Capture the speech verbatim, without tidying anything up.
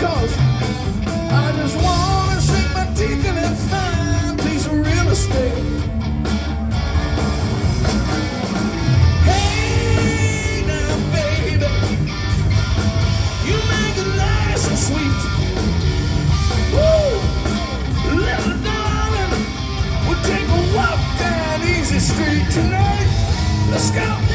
'cause I just wanna sink my teeth in that fine piece of real estate. Hey now, baby, you make it nice and sweet. Woo! Little darling, we'll take a walk down Easy Street tonight. Let's go.